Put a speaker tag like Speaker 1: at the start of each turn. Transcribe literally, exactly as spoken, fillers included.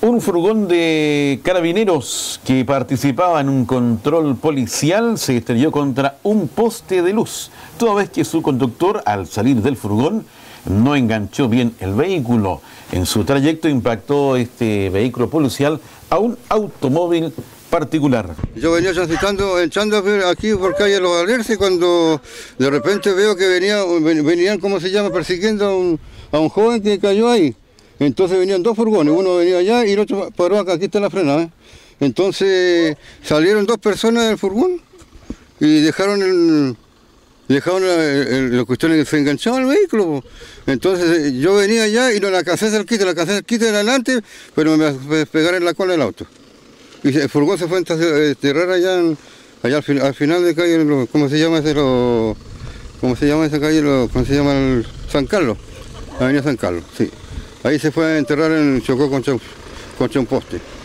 Speaker 1: Un furgón de carabineros que participaba en un control policial se estrelló contra un poste de luz, toda vez que su conductor, al salir del furgón, no enganchó bien el vehículo. En su trayecto impactó este vehículo policial a un automóvil particular.
Speaker 2: Yo venía transitando, echando aquí por calle Los Alerces, cuando de repente veo que venía, venían, ¿cómo se llama?, persiguiendo a un, a un joven que cayó ahí. Entonces venían dos furgones, uno venía allá y el otro paró acá, aquí está la frenada. ¿eh? Entonces salieron dos personas del furgón y dejaron el, dejaron el, el, la cuestión que se enganchaba al vehículo. Entonces yo venía allá y no la alcancé cerquita, la alcancé cerquita de adelante, pero me, me pegaron en la cola del auto. Y el furgón se fue a enterrar allá, allá al, al final de calle, ¿cómo se llama ese? Lo, ¿Cómo se llama esa calle? Lo, ¿Cómo se llama? El San Carlos, Avenida San Carlos, sí. Ahí se fue a enterrar, en, chocó contra, contra un poste.